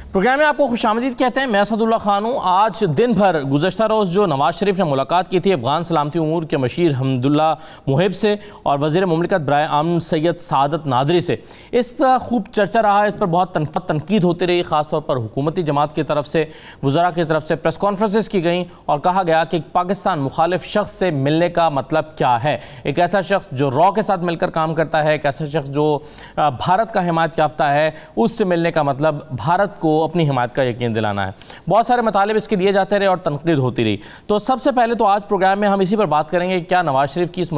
Programme में आपको खुशामदीद कहते हैं। मैं असदुल्ला खान हूँ। आज दिन भर गुज़श्ता रोज़ जो नवाज शरीफ ने मुलाकात की थी अफ़गान सलामती उमूर के मशीर हमदुल्ला मुहिब से और वज़ीर मुमलिकत बराए अमन सैयद सादत नादरी से, इसका खूब चर्चा रहा। इस पर बहुत तनकीद होती रही, ख़ासतौर पर हुकूमती जमात की तरफ से, वज़रा की तरफ से प्रेस कॉन्फ्रेंसेस की गई और कहा गया कि पाकिस्तान मुखालिफ शख्स से मिलने का मतलब क्या है। एक ऐसा शख्स जो रॉ के साथ मिलकर काम करता है, एक ऐसा शख्स जो भारत का हिमायत याफ्ता है, उससे मिलने का मतलब भारत को अपनी हिमायत का यकीन दिलाना है। बहुत सारे मतालिब इसके लिए जाते रहे और तनकीद होती रही। तो सबसे पहले तो आज प्रोग्राम में हम इसी पर बात करेंगे, क्या नवाज शरीफ की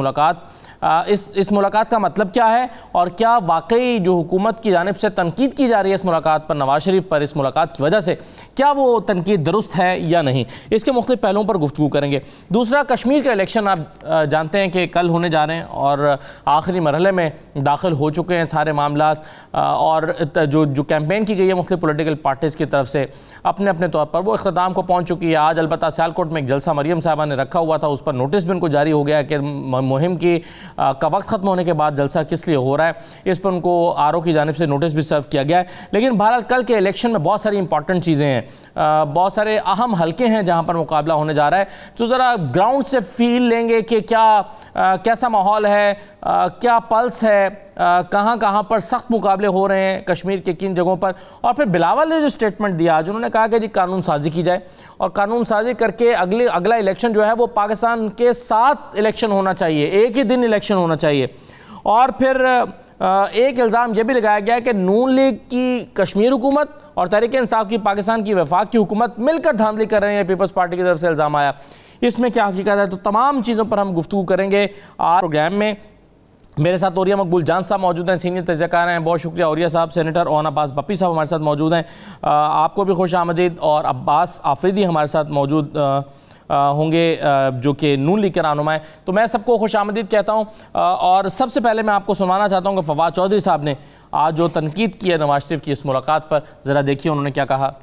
इस मुलाकात का मतलब क्या है और क्या वाकई जो हुकूमत की जानिब से तनकीद की जा रही है इस मुलाकात पर, नवाज शरीफ पर, इस मुलाकात की वजह से, क्या वो तनकीद दुरुस्त है या नहीं। इसके मुख्तलिफ पहलुओं पर गुफ्तगू करेंगे। दूसरा, कश्मीर का इलेक्शन आप जानते हैं कि कल होने जा रहे हैं और आखिरी मरहले में दाखिल हो चुके हैं सारे मामलात, और जो कैंपेन की गई है मुख्तलिफ पोलिटिकल पार्टीज़ की तरफ से अपने अपने तौर पर वो इख्तिताम को पहुँच चुकी है। आज अलबत्ता सियालकोट में एक जलसा मरियम साहबा ने रखा हुआ था, उस पर नोटिस भी उनको जारी हो गया है कि मुहिम की का वक्त ख़त्म होने के बाद जलसा किस लिए हो रहा है, इस पर उनको आरओ की जानिब से नोटिस भी सर्व किया गया है। लेकिन बहरहाल कल के इलेक्शन में बहुत सारी इंपॉर्टेंट चीज़ें हैं, बहुत सारे अहम हलके हैं जहां पर मुकाबला होने जा रहा है। तो ज़रा ग्राउंड से फील लेंगे कि कैसा माहौल है, क्या पल्स है, कहां कहां पर सख्त मुकाबले हो रहे हैं कश्मीर के किन जगहों पर। और फिर बिलावल ने जो स्टेटमेंट दिया आज, उन्होंने कहा कि जी कानून साजी की जाए और कानून साजी करके अगला इलेक्शन जो है वो पाकिस्तान के साथ इलेक्शन होना चाहिए, एक ही दिन इलेक्शन होना चाहिए। और फिर एक इल्ज़ाम यह भी लगाया गया है कि नून लीग की कश्मीर हुकूमत और तहरीक इंसाफ की पाकिस्तान की वफाक की हुकूमत मिलकर धांधली कर रहे हैं, पीपल्स पार्टी की तरफ से इल्ज़ाम आया। इसमें क्या हकीकत है, तो तमाम चीज़ों पर हम गुफ्तगू करेंगे आज प्रोग्राम में। मेरे साथ औरिया मकबूल जान साहब मौजूद हैं, सीनियर तजज़ियाकार हैं, बहुत शुक्रिया औरिया साहब। सेनेटर ओन अब्बास बप्पी साहब हमारे साथ मौजूद हैं, आपको भी खुश आमदीद। और अब्बास आफरीदी हमारे साथ मौजूद होंगे जो कि नून लीग के रहनुमा है। तो मैं सबको खुश आमदीद कहता हूँ और सबसे पहले मैं आपको सुनवाना चाहता हूँ कि फवाद चौधरी साहब ने आज जो तनकीद की है नवाज शरीफ की इस मुलाकात पर, ज़रा देखिए उन्होंने क्या कहा।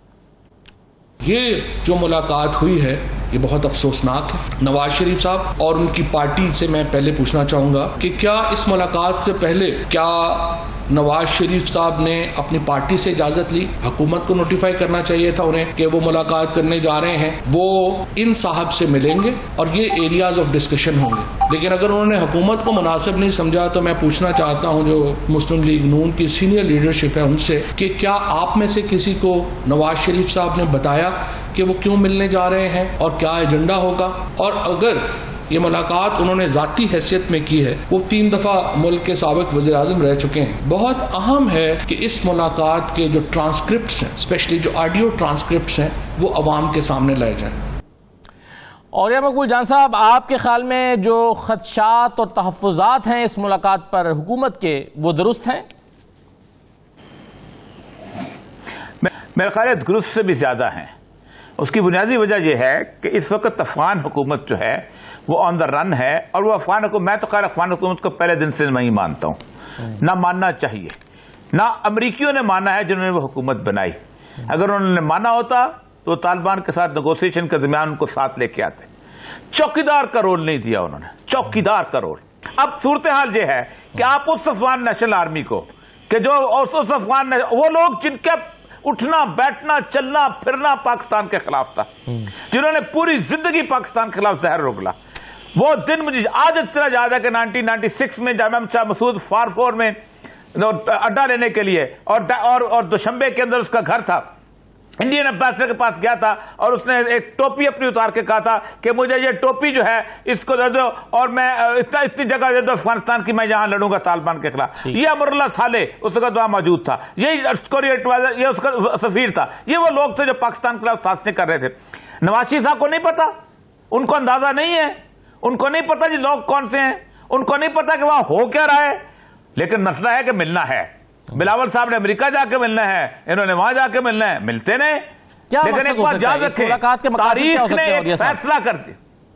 ये जो मुलाकात हुई है ये बहुत अफसोसनाक है। नवाज शरीफ साहब और उनकी पार्टी से मैं पहले पूछना चाहूंगा कि क्या इस मुलाकात से पहले क्या नवाज शरीफ साहब ने अपनी पार्टी से इजाजत ली? हुकूमत को नोटिफाई करना चाहिए था उन्हें कि वो मुलाकात करने जा रहे हैं, वो इन साहब से मिलेंगे और ये एरियाज ऑफ डिस्कशन होंगे। लेकिन अगर उन्होंने हुकूमत को मुनासिब नहीं समझा तो मैं पूछना चाहता हूं जो मुस्लिम लीग नून की सीनियर लीडरशिप है उनसे कि क्या आप में से किसी को नवाज शरीफ साहब ने बताया कि वो क्यों मिलने जा रहे हैं और क्या एजेंडा होगा? और अगर ये मुलाकात उन्होंने जाती हैसियत में की है, वो 3 दफा मुल्क के साबिक वज़ीर आज़म रह चुके हैं, बहुत अहम है कि इस मुलाकात के जो ट्रांसक्रिप्ट्स हैं, स्पेशली जो ऑडियो ट्रांसक्रिप्ट्स हैं, वो अवाम के सामने लाए जाएं। और या मकबूल जान साहब, आपके ख्याल में जो खदशात और तहफ़्फ़ुज़ात हैं इस मुलाकात पर हुकूमत के, वो दुरुस्त हैं? मेरा ख्याल है दुरुस्त से भी ज़्यादा हैं। उसकी बुनियादी वजह यह है कि इस वक्त अफगान हुकूमत जो है वो ऑन द रन है और वो अफगान हुकूमत, मैं तो खैर अफगान हुकूमत को पहले दिन से मैं ही मानता हूँ, ना मानना चाहिए। ना अमरीकियों ने माना है जिन्होंने वो हुकूमत बनाई। अगर उन्होंने माना होता तो तालिबान के साथ नेगोशिएशन के दरमियान उनको साथ लेके आते। चौकीदार का रोल नहीं दिया उन्होंने, चौकीदार का रोल। अब सूरत हाल ये है कि आप उस अफगान नेशनल आर्मी को कि जो उस अफगान वो लोग जिनका उठना बैठना चलना फिरना पाकिस्तान के खिलाफ था, जिन्होंने पूरी जिंदगी पाकिस्तान के खिलाफ जहर रोकला, वो दिन मुझे आज इतना याद है कि 1996 में जब शाह मसूद फारफोर में अड्डा लेने के लिए और दुशंबे के अंदर उसका घर था, इंडियन एम्बेसडर के पास गया था और उसने एक टोपी अपनी उतार के कहा था कि मुझे ये टोपी जो है इसको दे दो और मैं इतनी जगह दे दो अफगानिस्तान की, मैं यहां लड़ूंगा तालिबान के खिलाफ। ये अमरुल्लाह साले उस वक्त वहां मौजूद था, यही स्टोरी एडवाइजर, ये उसका सफीर था। ये वो लोग थे जो पाकिस्तान के खिलाफ साजिशें कर रहे थे। नवाज शरीफ साहब को नहीं पता, उनको अंदाजा नहीं है, उनको नहीं पता जी लोग कौन से हैं, उनको नहीं पता कि वहां हो क्या रहा है। लेकिन मसला है कि मिलना है। बिलावल साहब ने अमेरिका जाके मिलना है, इन्होंने वहां जाके मिलना है, मिलते नहीं। लेकिन एक बात याद रखें, तारीख ने एक फैसला कर दिया,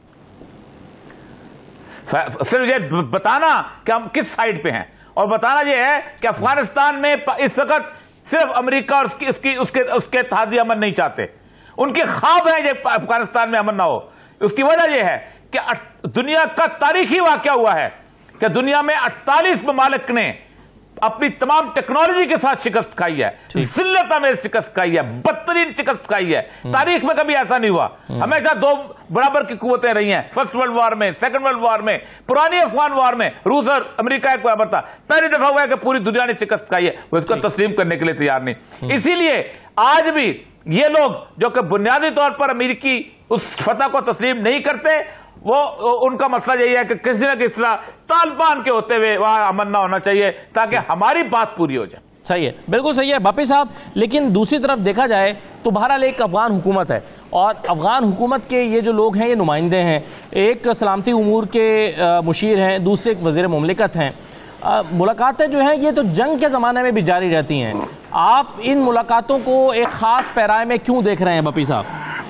सिर्फ ये बताना कि हम किस साइड पे हैं और बताना यह है कि अफगानिस्तान में इस वक्त सिर्फ अमेरिका और उसके इत्तेहादी अमन नहीं चाहते, उनके ख्वाब है ये अफगानिस्तान में अमन ना हो। उसकी वजह यह है कि दुनिया का तारीखी वाकया हुआ है कि दुनिया में 48 ममालिक ने अपनी तमाम टेक्नोलॉजी के साथ शिकस्त खाई है, जिल्लत में शिकस्त खाई है, बदतरीन शिकस्त खाई है। तारीख में कभी ऐसा नहीं हुआ। हमेशा दो बराबर की कुवतें रही हैं, फर्स्ट वर्ल्ड वॉर में, सेकंड वर्ल्ड वॉर में, पुरानी अफगान वॉर में रूस और अमेरिका एक बराबर था। पहली दफा हुआ है कि पूरी दुनिया ने शिकस्त खाई है, वो इसको तस्लीम करने के लिए तैयार नहीं। इसीलिए आज भी ये लोग जो कि बुनियादी तौर पर अमेरिकी उस फतह को तस्लीम नहीं करते, वो उनका मसला यही है कि किसी न किसी तरह तालिबान के होते हुए वहां अमन ना होना चाहिए ताकि हमारी बात पूरी हो जाए। सही है, बिल्कुल सही है बापी साहब। लेकिन दूसरी तरफ देखा जाए तो बहरहाल एक अफगान हुकूमत है और अफगान हुकूमत के ये जो लोग हैं ये नुमाइंदे हैं। एक सलामती उमूर के मुशीर हैं, दूसरे एक वज़ीर मुमलिकत हैं। मुलाकातें जो हैं ये तो जंग के ज़माने में भी जारी रहती हैं। आप इन मुलाकातों को एक ख़ास पैराए में क्यों देख रहे हैं बापी साहब?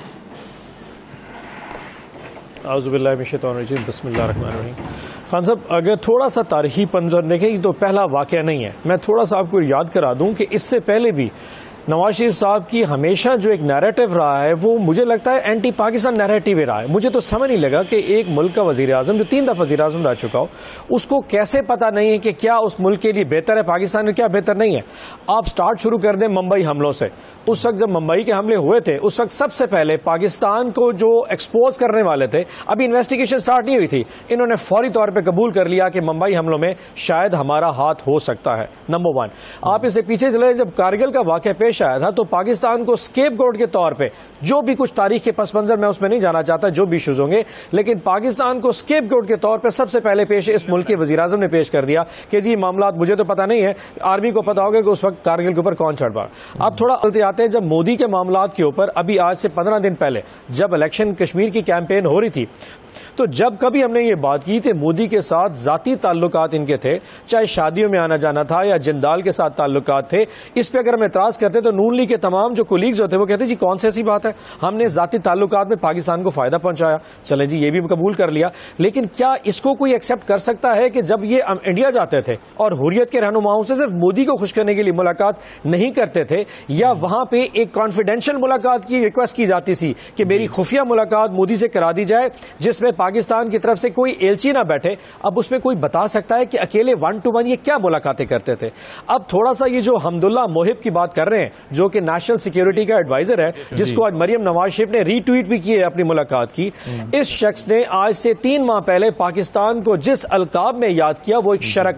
आउज़ुबिल्लाहिमिनश्शैतानिर्रजीम, बिस्मिल्लाहिर्रहमानिर्रहीम। खान साहब, अगर थोड़ा सा तारीखी पंजर देखें तो पहला वाक़या नहीं है। मैं थोड़ा सा आपको याद करा दूं कि इससे पहले भी नवाज शरीफ साहब की हमेशा जो एक नैरेटिव रहा है वो मुझे लगता है एंटी पाकिस्तान नैरेटिव ही रहा है। मुझे तो समझ नहीं लगा कि एक मुल्क का वज़ीर आज़म जो 3 दफ़ा वज़ीर आज़म रह चुका हो, उसको कैसे पता नहीं है कि क्या उस मुल्क के लिए बेहतर है पाकिस्तान में, क्या बेहतर नहीं है। आप स्टार्ट शुरू कर दें मुंबई हमलों से। उस वक्त जब मुंबई के हमले हुए थे, उस वक्त सबसे पहले पाकिस्तान को जो एक्सपोज करने वाले थे, अभी इन्वेस्टिगेशन स्टार्ट नहीं हुई थी, इन्होंने फौरी तौर पर कबूल कर लिया कि मुंबई हमलों में शायद हमारा हाथ हो सकता है। नंबर 1। आप इसे पीछे चले, जब कारगिल का वाक़या पेश आया था तो पाकिस्तान को स्केपगोट के तौर पे, जो भी कुछ तारीख के पस मंजर मैं उसमें नहीं जाना चाहता, जो भी इशूज होंगे, लेकिन पाकिस्तान को स्केपगोट के तौर पे सबसे पहले पेश इस मुल्क के वज़ीर आज़म ने पेश कर दिया कि जी मामला मुझे तो पता नहीं है, आर्मी को पता होगा कि उस वक्त कारगिल के ऊपर कौन चढ़ पड़ा। अब थोड़ा चलते आते हैं, जब मोदी के मामला के ऊपर अभी आज से 15 दिन पहले जब इलेक्शन कश्मीर की कैंपेन हो रही थी, तो जब कभी हमने ये बात की थी मोदी के साथ जाती ताल्लुकात इनके थे, चाहे शादियों में आना जाना था या जिंदाल के साथ ताल्लुकात थे, इस पे अगर हम एतराज करते तो नून लीग के तमाम जो कोलीग्स होते वो कहते जी कौन सी ऐसी बात है, हमने जाती ताल्लुकात में पाकिस्तान को फायदा पहुंचाया, चले जी ये भी कबूल कर लिया। लेकिन क्या इसको कोई एक्सेप्ट कर सकता है कि जब ये इंडिया जाते थे और हुर्रियत के रहनुमाओं से सिर्फ मोदी को खुश करने के लिए मुलाकात नहीं करते थे, या वहां पे एक कॉन्फिडेंशियल मुलाकात की रिक्वेस्ट की जाती थी कि मेरी खुफिया मुलाकात मोदी से करा दी जाए जिसमें पाकिस्तान की तरफ से कोई एलची ना बैठे। अब उसमें कोई बता सकता है कि अकेले 1-to-1 ये क्या मुलाकातें करते थे। अब थोड़ा सा ये जो हमदुल्ला मोहिब की बात कर रहे हैं, जो कि नेशनल सिक्योरिटी का एडवाइजर है, जिसको आज मरियम नवाज शरीफ ने रीट्वीट भी की है अपनी मुलाकात की, इस शख्स ने आज से 3 माह पहले पाकिस्तान को जिस अलकाब में याद किया वो एक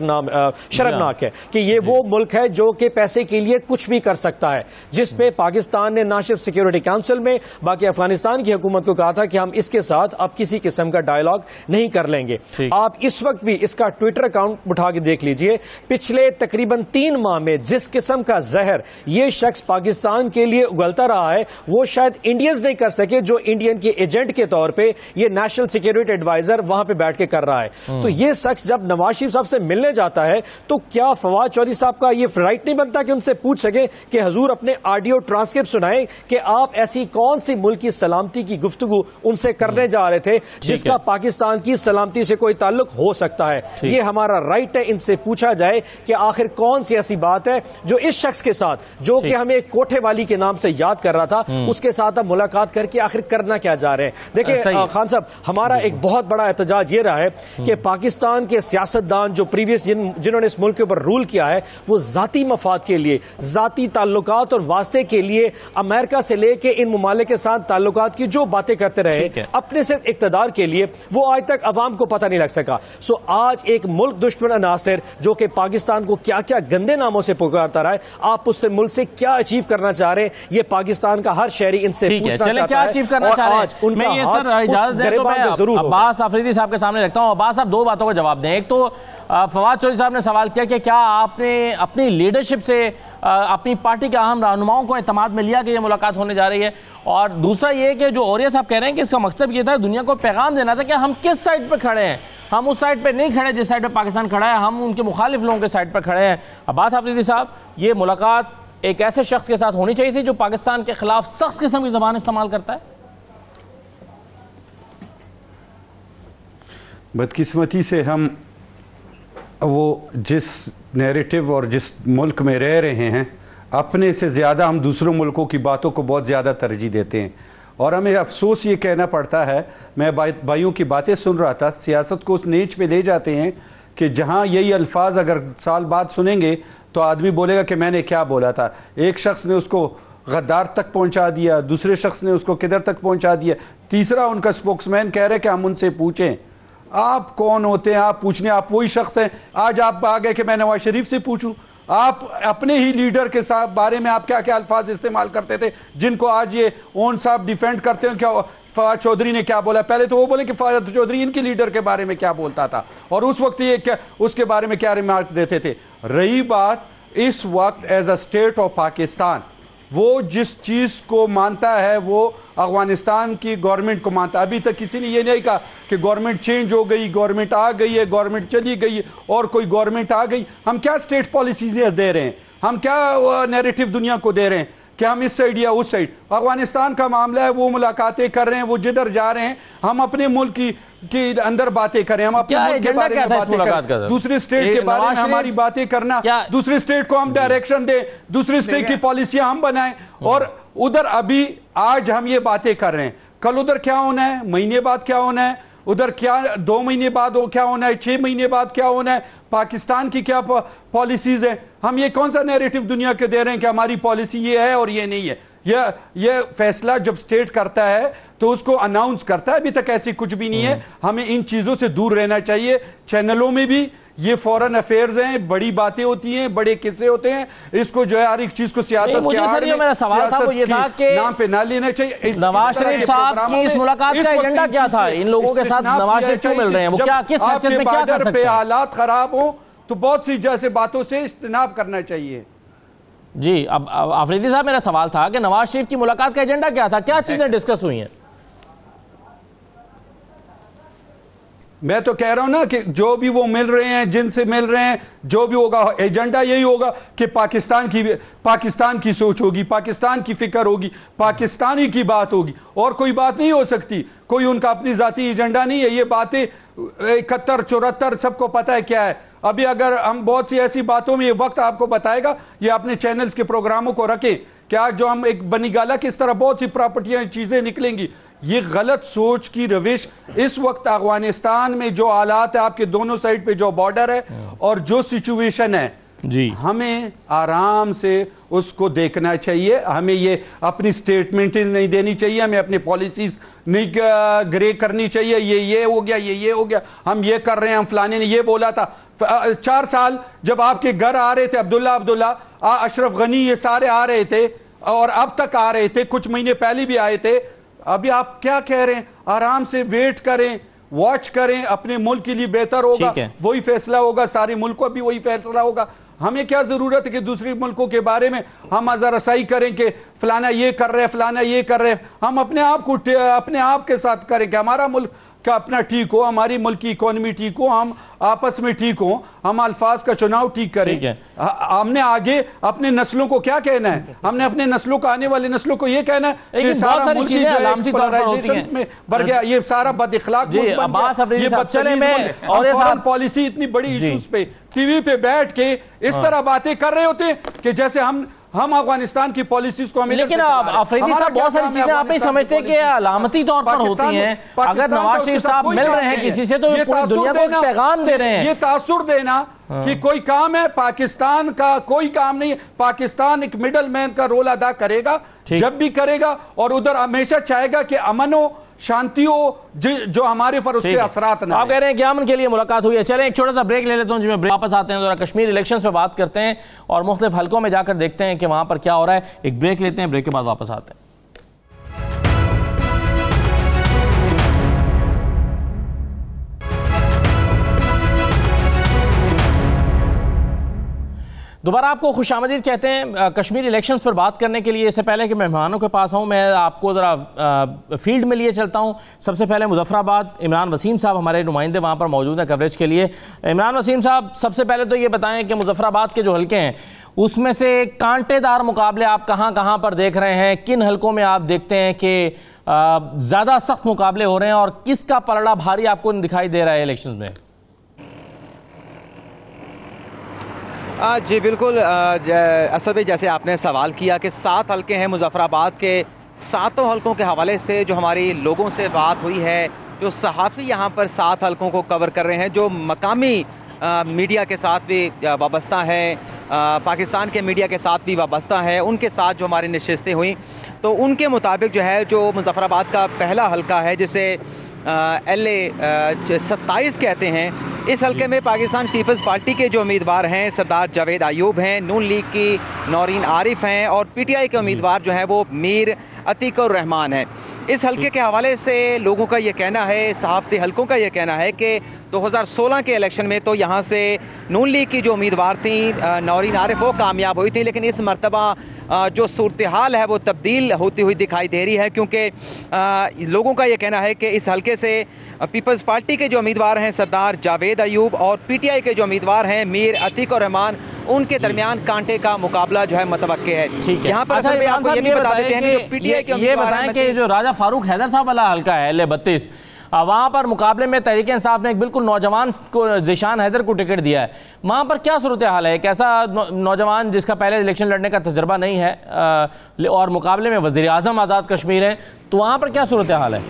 शर्मनाक है कि ये वो मुल्क है जो कि पैसे के लिए कुछ भी कर सकता है, जिसपे पाकिस्तान ने ना सिर्फ सिक्योरिटी काउंसिल में बल्कि अफगानिस्तान की हुकूमत को कहा था कि हम इसके साथ अब किसी किस्म का डायलॉग नहीं कर लेंगे। आप इस वक्त भी इसका ट्विटर अकाउंट उठा के देख लीजिए, पिछले तकरीबन 3 माह में जिस किस्म का जहर ये शख्स पाकिस्तान के लिए उगलता रहा है वो शायद इंडियंस नहीं कर सके, जो इंडियन के एजेंट के तौर पे ये नेशनल सिक्योरिटी एडवाइजर वहां पे बैठ के कर रहा है। तो ये शख्स जब नवाज शरीफ साहब से मिलने जाता है तो क्या फवाद चौधरी साहब का ये राइट नहीं बनता कि उनसे पूछ सके कि हजूर अपने ऑडियो ट्रांसक्रिप्ट सुनाएं कि आप ऐसी कौन सी मुल्क की सलामती की गुफ्तगू उनसे करने जा रहे थे जिसका पाकिस्तान की सलामती से कोई ताल्लुक हो सकता है। ये हमारा राइट है, इनसे पूछा जाए कि आखिर कौन सी ऐसी बात है जो इस शख्स के साथ, जो कि हमें एक कोठे वाली के नाम से याद कर रहा था, उसके साथ अब मुलाकात करके आखिर करना क्या जा रहे हैं। देखिए खान साहब, हमारा एक बहुत बड़ा एहतजाज ये रहा है कि पाकिस्तान के सियासतदान जो प्रीवियस जिन्होंने इस मुल्क के ऊपर रूल किया है वो जाती मफाद के लिए, जाती ताल्लुकात और वास्ते के लिए अमेरिका से लेके इन ममालिक के साथ ताल्लुकात की जो बातें करते रहे, अपने सिर्फ इक्तदार के लिए, वो आज तक अवाम को पता नहीं लग सका। सो आज एक मुल्क दुश्मन अनासिर जो कि पाकिस्तान को क्या क्या गंदे नामों से पुकारता रहा है, आप उससे मुल्क से क्या अचीव करना चाह रहे हैं, ये पाकिस्तान का हर शहरी इनसे पूछना चाहता है। क्या अचीव करना चाह रहे हैं? मैं ये सर इजाजत दें तो मैं अब्बास आफरीदी साहब के सामने रखता हूं। अब्बास साहब 2 बातों का जवाब दें। एक तो फवाद चौधरी साहब ने सवाल किया कि क्या आपने अपनी लीडरशिप से अपनी पार्टी के अहम रहनुमाओं को एतमाद में लिया कि ये मुलाकात होने जा रही है, और दूसरा ये कि जो औरिया साहब कह रहे हैं कि इसका मकसद ये था दुनिया को पैगाम देना था कि हम किस साइड पर खड़े हैं, हम उस साइड पर नहीं खड़े जिस साइड पर पाकिस्तान खड़ा है, हम उनके मुखालिफ लोगों के साइड पर खड़े हैं। अब्बास आफरीदी साहब, ये मुलाकात एक ऐसे शख्स के साथ होनी चाहिए थी जो पाकिस्तान के खिलाफ सख्त किस्म की ज़बान इस्तेमाल करता है। बदकिस्मती से हम वो जिस नैरेटिव और जिस मुल्क में रह रहे हैं, अपने से ज़्यादा हम दूसरों मुल्कों की बातों को बहुत ज़्यादा तरजीह देते हैं। और हमें अफसोस ये कहना पड़ता है, मैं भाइयों की बातें सुन रहा था, सियासत को उस नीच पे ले जाते हैं कि जहाँ यही अल्फाज अगर साल बाद सुनेंगे तो आदमी बोलेगा कि मैंने क्या बोला था। एक शख्स ने उसको गद्दार तक पहुंचा दिया, दूसरे शख्स ने उसको किधर तक पहुंचा दिया, तीसरा उनका स्पोक्समैन कह रहे कि हम उनसे पूछें। आप कौन होते हैं आप पूछने? आप वही शख्स हैं। आज आप आ गए कि मैं नवाज शरीफ से पूछूं। आप अपने ही लीडर के साथ बारे में आप क्या क्या अल्फाज इस्तेमाल करते थे जिनको आज ये ओन साहब डिफेंड करते हैं। क्या फवाद चौधरी ने क्या बोला? पहले तो वो बोले कि फवाद चौधरी इनके लीडर के बारे में क्या बोलता था और उस वक्त ये क्या उसके बारे में क्या रिमार्क्स देते थे। रही बात इस वक्त as a state of Pakistan, वो जिस चीज़ को मानता है वो अफगानिस्तान की गवर्नमेंट को मानता है। अभी तक किसी ने ये नहीं कहा कि गवर्नमेंट चेंज हो गई, गवर्नमेंट आ गई है, गवर्नमेंट चली गई और कोई गवर्नमेंट आ गई। हम क्या स्टेट पॉलिसीज दे रहे हैं? हम क्या नैरेटिव दुनिया को दे रहे हैं कि हम इस साइड या उस साइड? अफगानिस्तान का मामला है, वो मुलाकातें कर रहे हैं, वो जिधर जा रहे हैं। हम अपने मुल्क की अंदर बातें करें, हम अपने मुल्क के बारे में बातें करें, दूसरे स्टेट के बारे में हमारी बातें करना, दूसरे स्टेट को हम डायरेक्शन दें, दूसरे स्टेट की पॉलिसियां हम बनाएं। और उधर अभी आज हम ये बातें कर रहे हैं, कल उधर क्या होना है, महीने बाद क्या होना है, उधर क्या 2 महीने बाद क्या होना है, 6 महीने बाद क्या होना है, पाकिस्तान की क्या पॉलिसीज है। हम ये कौन सा नैरेटिव दुनिया के दे रहे हैं कि हमारी पॉलिसी ये है और ये नहीं है। यह फैसला जब स्टेट करता है तो उसको अनाउंस करता है। अभी तक ऐसी कुछ भी नहीं है। हमें इन चीज़ों से दूर रहना चाहिए। चैनलों में भी ये फॉरेन अफेयर्स हैं, बड़ी बातें होती हैं, बड़े किस्से होते हैं। इसको जो है हर एक चीज को सियासत के आड़ में, मेरा सवाल था वो ये था कि नाम पे ना लेना चाहिए। नवाज शरीफ साहब की इस मुलाकात का एजेंडा क्या था? इन लोगों के साथ नवाज शरीफ क्यों मिल रहे हैं? वो क्या किस हैसियत में क्या कर सकते हैं? हालात खराब हो तो बहुत सी जैसे बातों से इज्तिनाब करना चाहिए। जी, अब आफरीदी साहब, मेरा सवाल था कि नवाज शरीफ की मुलाकात का एजेंडा क्या था? क्या चीजें डिस्कस हुई हैं? मैं तो कह रहा हूं ना कि जो भी वो मिल रहे हैं, जिनसे मिल रहे हैं, जो भी होगा एजेंडा यही होगा कि पाकिस्तान की सोच होगी, पाकिस्तान की फिक्र होगी, पाकिस्तानी की बात होगी और कोई बात नहीं हो सकती। कोई उनका अपनी जाती एजेंडा नहीं है। ये बातें 71, 74 सबको पता है क्या है। अभी अगर हम बहुत सी ऐसी बातों में ये वक्त आपको बताएगा, ये अपने चैनल्स के प्रोग्रामों को रखें क्या जो हम एक बनीगाला की इस तरह बहुत सी प्रॉपर्टियां चीजें निकलेंगी। ये गलत सोच की रविश इस वक्त अफगानिस्तान में जो हालात है, आपके दोनों साइड पे जो बॉर्डर है और जो सिचुएशन है जी, हमें आराम से उसको देखना चाहिए। हमें ये अपनी स्टेटमेंट नहीं देनी चाहिए, हमें अपनी पॉलिसीज नहीं ग्रे करनी चाहिए। ये हो गया, ये हो गया, हम ये कर रहे हैं, हम फलाने ने ये बोला था। 4 साल जब आपके घर आ रहे थे अब्दुल्ला, अशरफ गनी, ये सारे आ रहे थे और अब तक आ रहे थे, कुछ महीने पहले भी आए थे। अभी आप क्या कह रहे हैं? आराम से वेट करें, वॉच करें, अपने मुल्क के लिए बेहतर होगा, वही फैसला होगा, सारे मुल्क को भी वही फैसला होगा। हमें क्या जरूरत है कि दूसरे मुल्कों के बारे में हम आज़ारसाई करें कि फलाना ये कर रहे, फलाना ये कर रहे। हम अपने आप को अपने आप के साथ करें कि हमारा मुल्क का अपना ठीक हो, हमारी मुल्क की इकोनॉमी ठीक हो, हम आपस में ठीक हो, हम अल्फाज का चुनाव ठीक करें। हमने आगे अपने नस्लों को क्या कहना है? हमने अपने नस्लों को, आने वाली नस्लों को ये कहना है कि सारा मुल्क जो है पोलराइजेशन में बढ़ गया, ये सारा बदइखलाक मुल्क बन गया, ये बदतमीज और फॉरेन पॉलिसी इतनी बड़ी इश्यूज पे टीवी पे बैठ के इस तरह बातें कर रहे होते हैं कि जैसे हम अफगानिस्तान की पॉलिसीज को हमें। लेकिन आफरीदी साहब, बहुत सारी चीजें आप नहीं समझते कि अलामती तौर पर होती हैं। अगर नवाज शरीफ साहब मिल रहे हैं किसी से तो ये पूरी दुनिया को एक पैगाम दे रहे हैं। ये तासुर देना कि कोई काम है, पाकिस्तान का कोई काम नहीं है। पाकिस्तान एक मिडल मैन का रोल अदा करेगा जब भी करेगा और उधर हमेशा चाहेगा कि अमन हो, शांति हो, जो हमारे पर उसके असरात ना। आप कह रहे हैं कि अमन के लिए मुलाकात हुई है। चलें एक छोटा सा ब्रेक ले लेता हूं, जिसमें वापस आते हैं, जरा कश्मीर इलेक्शंस पे बात करते हैं और मुख्तलिफ हलकों में जाकर देखते हैं कि वहां पर क्या हो रहा है। एक ब्रेक लेते हैं, ब्रेक के बाद वापस आते हैं। दोबारा आपको खुशामदीद कहते हैं कश्मीर इलेक्शंस पर बात करने के लिए। इससे पहले कि मेहमानों के पास आऊँ, मैं आपको ज़रा फील्ड में लिए चलता हूँ। सबसे पहले मुजफ्फराबाद, इमरान वसीम साहब हमारे नुमाइंदे वहाँ पर मौजूद हैं कवरेज के लिए। इमरान वसीम साहब, सबसे पहले तो ये बताएं कि मुजफ्फराबाद के जो हलके हैं उसमें से कांटेदार मुकाबले आप कहाँ कहाँ पर देख रहे हैं? किन हलकों में आप देखते हैं कि ज़्यादा सख्त मुकाबले हो रहे हैं और किसका पलड़ा भारी आपको दिखाई दे रहा है इलेक्शन में? जी बिल्कुल असद भाई, जैसे आपने सवाल किया कि 7 हलके हैं मुजफ्फराबाद के, 7 हलकों के हवाले से जो हमारी लोगों से बात हुई है, जो सहाफ़ी यहाँ पर 7 हलकों को कवर कर रहे हैं, जो मकामी मीडिया के साथ भी वाबस्ता है, पाकिस्तान के मीडिया के साथ भी वाबस्ता है, उनके साथ जो हमारी नशिस्तें हुई तो उनके मुताबिक जो है जो मुजफ्फराबाद का पहला हल्का है जिसे LA 27 कहते हैं, इस हल्के में पाकिस्तान पीपल्स पार्टी के जो उम्मीदवार हैं सरदार जावेद अयूब हैं, नून लीग की नौरीन आरिफ हैं और PTI के उम्मीदवार जो हैं वो मीर अतीकुर रहमान है। इस हल्के के हवाले से लोगों का ये कहना है, सहाफ़ती हल्कों का ये कहना है कि 2016 के इलेक्शन में तो यहाँ से नून लीग की जो उम्मीदवार थी नौरीन आरिफ वो कामयाब हुई थी, लेकिन इस मरतबा जो सूरत हाल है वो तब्दील होती हुई दिखाई दे रही है, क्योंकि लोगों का ये कहना है कि इस हल्के से पीपल्स पार्टी के जो उम्मीदवार हैं सरदार जावेद अयूब और PTI के जो उम्मीदवार हैं मीर अतीकुर रहमान, उनके दरमियान कांटे का मुकाबला जो है मुतवक्के है। यहाँ पर अच्छा, आपको ये भी बता देते हैं कि ये बताएं कि जो राजा फारूक हैदर साहब वाला हल्का है LA 32, वहाँ पर मुकाबले में तहरीक इंसाफ ने एक बिल्कुल नौजवान को, ज़ीशान हैदर को टिकट दिया है। वहाँ पर क्या सूरत हाल है? एक ऐसा नौजवान जिसका पहले इलेक्शन लड़ने का तजर्बा नहीं है और मुकाबले में वज़ीर आज़म आज़ाद कश्मीर है, तो वहाँ पर क्या सूरत हाल है?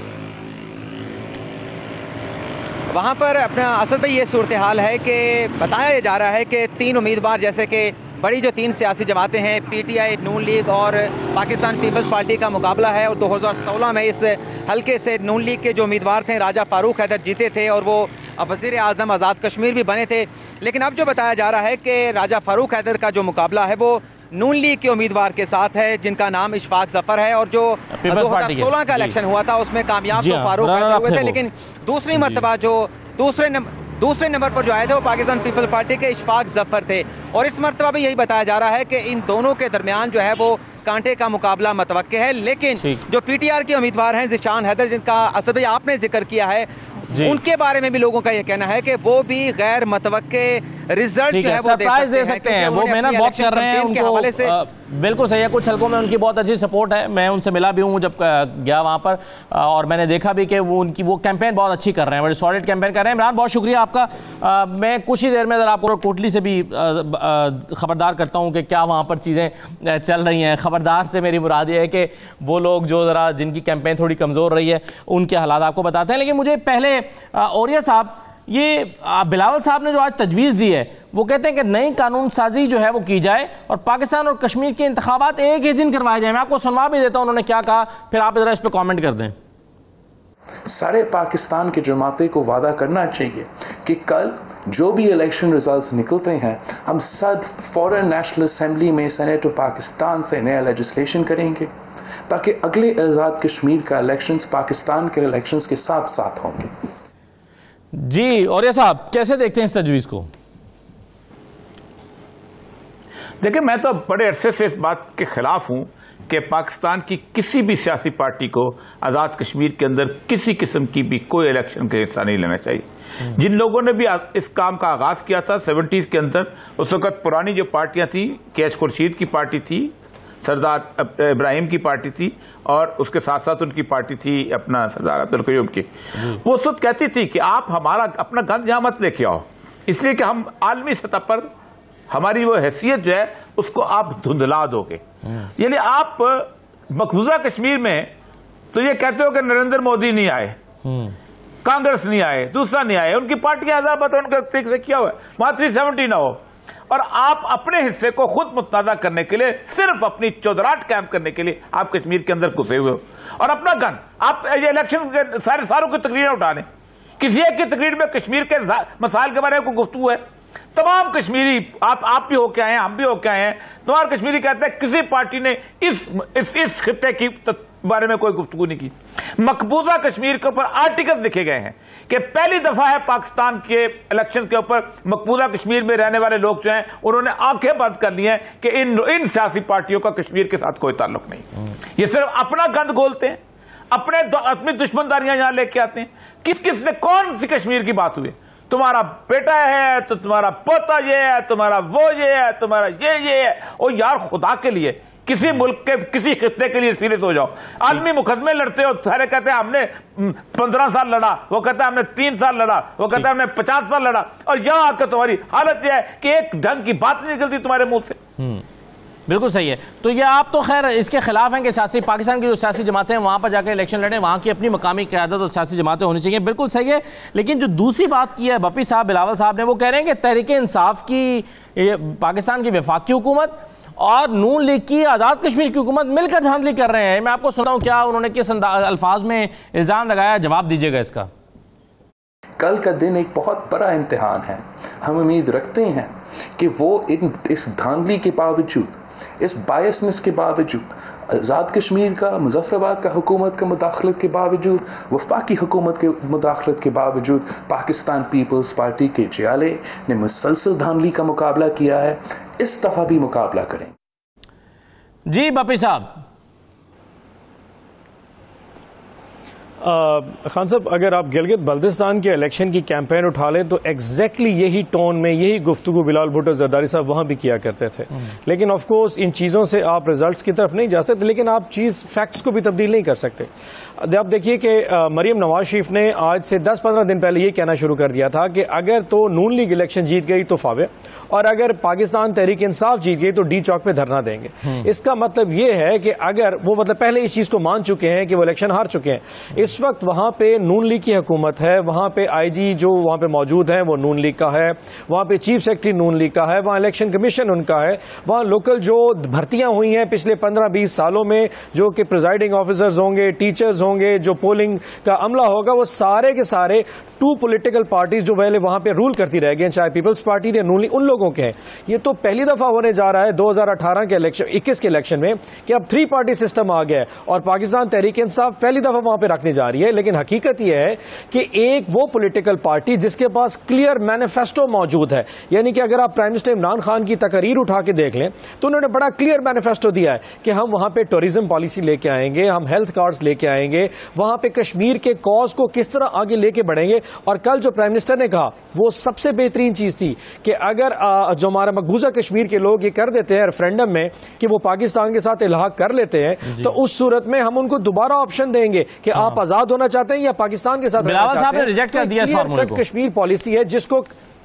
वहाँ पर अपना असद भाई ये सूरत हाल है कि बताया जा रहा है कि 3 उम्मीदवार, जैसे कि बड़ी जो 3 सियासी जमातें हैं PTI, नून लीग और पाकिस्तान पीपल्स पार्टी का मुकाबला है, और 2016 में इस हल्के से नून लीग के जो उम्मीदवार थे राजा फारूक हैदर जीते थे और वो वज़ीर आज़म आज़ाद कश्मीर भी बने थे। लेकिन अब जो बताया जा रहा है कि राजा फारूक हैदर का जो मुकाबला है वो नून लीग के उम्मीदवार के साथ है जिनका नाम इशफाक जफर है, और जो 2016 का इलेक्शन हुआ था उसमें कामयाब तो फारूक हैदर हुए थे, लेकिन दूसरी मरतबा जो दूसरे नंबर पर जो आए थे वो पाकिस्तान पीपल्स पार्टी के इशफाक जफर थे। और इस मरतबा भी यही बताया जा रहा है कि इन दोनों के दरमियान जो है वो कांटे का मुकाबला मुतवक्के है। लेकिन जो PTR के उम्मीदवार हैं ज़ीशान हैदर, जिनका असद भाई आपने जिक्र किया है, उनके बारे में भी लोगों का यह कहना है कि वो भी गैर मुतवक्के रिजल्ट जो है वो दे सकते हैं। वो मेहनत बहुत कर रहे हैं, उनके हवाले से बिल्कुल सही है। कुछ हल्कों में उनकी बहुत अच्छी सपोर्ट है, मैं उनसे मिला भी हूँ जब गया वहाँ पर, और मैंने देखा भी कि वो कैंपेन बहुत अच्छी कर रहे हैं, बड़ी सॉलिड कैंपेन कर रहे हैं। इमरान, बहुत शुक्रिया आपका। मैं कुछ ही देर में ज़रा आपको कोटली से भी खबरदार करता हूँ कि क्या वहाँ पर चीज़ें चल रही हैं। खबरदार से मेरी मुराद ये है कि वो लोग जो ज़रा जिनकी कैंपेन थोड़ी कमज़ोर रही है उनके हालात आपको बताते हैं। लेकिन मुझे पहले औरिया साहब, ये बिलावल साहब ने जो आज तजवीज़ दी है, वो कहते हैं कि नई कानून साजी जो है वो की जाए और पाकिस्तान और कश्मीर के इंतखाबात एक ही दिन करवाए जाए। मैं आपको सुनवा भी देता हूँ उन्होंने क्या कहा, फिर आप ज़रा इस पर कमेंट कर दें। सारे पाकिस्तान के जमाते को वादा करना चाहिए कि कल जो भी इलेक्शन रिजल्ट्स निकलते हैं, हम सब फॉरेन नेशनल असेंबली में सेनेट ऑफ पाकिस्तान से नया लेजिस्लेशन करेंगे ताकि अगले आज़ाद कश्मीर का इलेक्शंस पाकिस्तान के इलेक्शंस के साथ साथ होंगे। जी, और ये साहब कैसे देखते हैं इस तजवीज़ को? देखिए, मैं तो बड़े अरसे से इस बात के खिलाफ हूं कि पाकिस्तान की किसी भी सियासी पार्टी को आज़ाद कश्मीर के अंदर किसी किस्म की भी कोई इलेक्शन का हिस्सा नहीं लेना चाहिए। जिन लोगों ने भी इस काम का आगाज किया था 70s के अंदर, उस वक्त पुरानी जो पार्टियां थी, KH खुर्शीद की पार्टी थी, सरदार इब्राहिम की पार्टी थी, और उसके साथ साथ उनकी पार्टी थी अपना सरदार अब्दुल कयूम की। वो उस वक्त कहती थी कि आप हमारा अपना गंद यहां मत लेके आओ, इसलिए कि हम आलमी सतह पर हमारी वो हैसियत जो है उसको आप धुंधला दोगे। यानी आप मकबूजा कश्मीर में तो ये कहते हो कि नरेंद्र मोदी नहीं आए, कांग्रेस नहीं आए, दूसरा नहीं आए, उनकी पार्टियां हजार बात उनका ठीक से किया हुआ है, वहां 370 ना हो, और आप अपने हिस्से को खुद मुतनाज़ा करने के लिए, सिर्फ अपनी चौधराट कैंप करने के लिए आप कश्मीर के अंदर घुसे हुए हो, और अपना गन आप ये इलेक्शन के सारों की तकरीरें उठा लें। किसी एक की तकरीर में कश्मीर के मसाइल के बारे में गुफ्तगू है, तमाम कश्मीरी, आप भी होके आए हैं, हम भी होके आए हैं, तमाम कश्मीरी कहते हैं किसी पार्टी ने इस खित्ते की बारे में कोई गुफ्तगू नहीं की। मकबूजा कश्मीर के ऊपर आर्टिकल लिखे गए हैं कि पहली दफा है पाकिस्तान के इलेक्शन के ऊपर मकबूजा कश्मीर में रहने वाले लोग जो हैं उन्होंने आंखें बंद कर ली हैं कि इन सियासी पार्टियों का कश्मीर के साथ कोई ताल्लुक नहीं। ये सिर्फ अपना गंद गोलते हैं, अपनी दुश्मनदारियां यहां लेके आते हैं। किस ने कौन सी कश्मीर की बात हुई? तुम्हारा बेटा है तो तुम्हारा पोता ये है, तुम्हारा वो ये है, तुम्हारा ये है। और यार खुदा के लिए किसी मुल्क के किसी खित्ते के लिए सीरियस हो जाओ। आदमी मुकदमे लड़ते हो, सारे कहते हैं हमने 15 साल लड़ा, वो कहता है हमने 3 साल लड़ा, वो कहता है हमने 50 साल लड़ा, और यहां आकर तुम्हारी हालत यह है कि एक ढंग की बात नहीं निकलती तुम्हारे मुंह से। बिल्कुल सही है। तो ये आप तो खैर इसके खिलाफ हैं कि सियासी पाकिस्तान की जो सियासी जमातें हैं वहाँ पर जाकर इलेक्शन लड़ें, वहाँ की अपनी मकामी क़यादत और सियासी जमातें होनी चाहिए, बिल्कुल सही है। लेकिन जो दूसरी बात की है बपी साहब, बिलावल साहब ने, वो कह रहे हैं कि तहरीक इंसाफ की पाकिस्तान की वफाकी हुकूमत और नून लीग की आज़ाद कश्मीर की हुकूमत मिलकर धांधली कर रहे हैं। मैं आपको सुनाऊँ क्या उन्होंने किस अल्फाज में इल्ज़ाम लगाया, जवाब दीजिएगा इसका। कल का दिन एक बहुत बड़ा इम्तिहान है। हम उम्मीद रखते हैं कि वो इस धांधली के बावजूद, इस बायसनेस के बावजूद, आज़ाद कश्मीर का, मुजफ्फराबाद का हुकूमत का मुदाखलत के बावजूद, वफाकी हुकूमत के मुदाखलत के बावजूद, पाकिस्तान पीपल्स पार्टी के जियाले ने मुसलसल धांधली का मुकाबला किया है, इस दफ़ा भी मुकाबला करें। जी बपी साहब। खान साहब, अगर आप गिलगित बल्दिस्तान के इलेक्शन की कैंपेन उठा लें तो एग्जैक्टली यही टोन में, यही गुफ्तगू बिलाल भुट्टो जरदारी साहब वहाँ भी किया करते थे। लेकिन ऑफ कोर्स इन चीज़ों से आप रिजल्ट्स की तरफ नहीं जा सकते, लेकिन आप फैक्ट्स को भी तब्दील नहीं कर सकते। आप देखिए कि मरीम नवाज शरीफ ने आज से 10-15 दिन पहले ये कहना शुरू कर दिया था कि अगर तो नून लीग इलेक्शन जीत गई तो फावे, और अगर पाकिस्तान तहरीक इंसाफ जीत गई तो डी चौक पे धरना देंगे। इसका मतलब ये है कि अगर वो पहले इस चीज़ को मान चुके हैं कि वो इलेक्शन हार चुके हैं, इस वक्त वहां पे नून लीग की हुकूमत है, वहां पे आईजी जो वहां पे मौजूद है वो नून लीग का है, वहां पे चीफ सेक्रेटरी नून लीग का है, वहां इलेक्शन कमीशन उनका है, वहां लोकल जो भर्तियां हुई हैं पिछले 15-20 सालों में, जो कि प्रिजाइडिंग ऑफिसर्स होंगे, टीचर्स होंगे, जो पोलिंग का अमला होगा, वो सारे के सारे 2 पॉलिटिकल पार्टीज जो पहले वहां पे रूल करती रह गई, चाहे पीपल्स पार्टी या नून लीग, उन लोगों के हैं। ये तो पहली दफा होने जा रहा है 2018 के इलेक्शन, 21 के इलेक्शन में, कि अब 3 पार्टी सिस्टम आ गया है और पाकिस्तान तहरीक इंसाफ पहली दफा वहां पे रखने जा रही है। लेकिन हकीकत यह है कि एक वो पॉलिटिकल पार्टी जिसके पास क्लियर मैनिफेस्टो मौजूद है, यानी कि अगर आप प्राइम मिनिस्टर इमरान खान की तकरीर उठा के देख लें तो उन्होंने बड़ा क्लियर मैनिफेस्टो दिया है कि हम वहां पे टूरिज्म पॉलिसी लेके आएंगे, हम हेल्थ कार्ड्स लेके आएंगे, वहां पे कश्मीर के कॉज को किस तरह आगे लेके बढ़ेंगे। और कल जो प्राइम मिनिस्टर ने कहा वो सबसे बेहतरीन चीज थी कि अगर जो हमारा मकबूजा कश्मीर के लोग ये कर देते हैं रेफरेंडम में कि वो पाकिस्तान के साथ इल्हाक कर लेते हैं, तो उस सूरत में हम उनको दोबारा ऑप्शन देंगे कि आप आजाद होना चाहते हैं या पाकिस्तान के साथ रहना चाहते हैं। रिजेक्ट कर दिया कश्मीर पॉलिसी है जिसको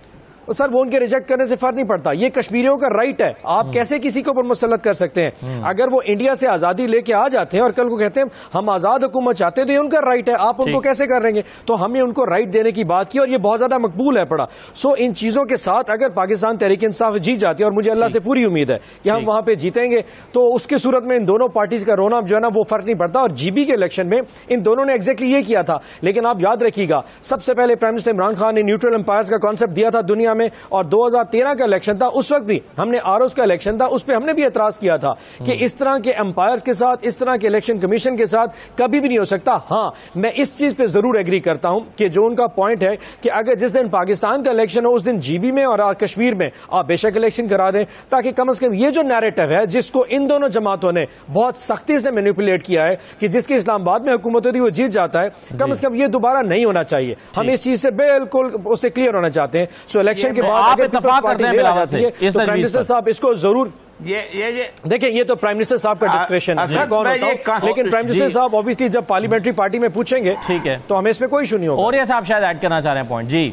सर वो उनके रिजेक्ट करने से फर्क नहीं पड़ता, ये कश्मीरियों का राइट है। आप कैसे किसी को ऊपर मुसल्लत कर सकते हैं? अगर वो इंडिया से आजादी लेके आ जाते हैं और कल को कहते हैं हम आजाद हुकूमत चाहते हैं, तो ये उनका राइट है, आप उनको कैसे कर लेंगे? तो हमने उनको राइट देने की बात की और ये बहुत ज्यादा मकबूल है पड़ा। सो इन चीजों के साथ अगर पाकिस्तान तहरीक इंसाफ जीत जाती है, और मुझे अल्लाह से पूरी उम्मीद है कि हम वहां पर जीतेंगे, तो उसकी सूरत में इन दोनों पार्टीज का रोना जो है ना वो फर्क नहीं पड़ता। और जीबी के इलेक्शन में इन दोनों ने एग्जैक्टली ये किया था। लेकिन आप याद रखिएगा, सबसे पहले प्राइम मिनिस्टर इमरान खान ने न्यूट्रल एम्पायर्स का कॉन्सेप्ट दिया था दुनिया में, और 2013 का इलेक्शन था, उस वक्त भी हमने आरओस का इलेक्शन था, उस पर हमने भी एतराज किया था कि इस तरह के एम्पायर्स के साथ, इस तरह के इलेक्शन कमीशन के साथ कभी भी नहीं हो सकता। हां, मैं इस चीज पे जरूर एग्री करता हूं कि जो उनका पॉइंट है कि अगर जिस दिन पाकिस्तान का इलेक्शन हो उस दिन जीबी में और कश्मीर में आप बेशक इलेक्शन करा दें, ताकि कम से कम ये जो नैरेटिव है जिसको इन दोनों जमातों ने बहुत सख्ती से मैनिपुलेट किया है कि जिसकी इस्लामाबाद में हुकूमत होती है वो जीत जाता है, कम से कम ये दोबारा नहीं होना चाहिए। हम इस चीज से बिल्कुल उससे क्लियर होना चाहते हैं। सो इलेक्शन के बाद करते हैं बिलावल से तो प्राइम मिनिस्टर साहब इसको जरूर ये देखिए, ये तो प्राइम मिनिस्टर साहब का डिस्क्रिप्शन है, कौन होता हूं, लेकिन प्राइम मिनिस्टर साहब ऑब्वियसली जब पार्लियामेंट्री पार्टी में पूछेंगे, ठीक है, तो हमें इसमें कोई इशू नहीं होगा। और ये साहब शायद ऐड करना चाह रहे हैं पॉइंट। जी